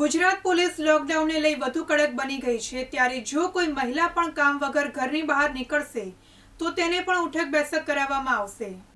Gujarat police lockdown ने लई વધુ કડક બની ગઈ છે, ત્યારે જો કોઈ મહિલા પણ કામ વગર ઘરની બહાર નીકળશે તો તેને પણ ઉઠક બેઠક કરાવવામાં આવશે।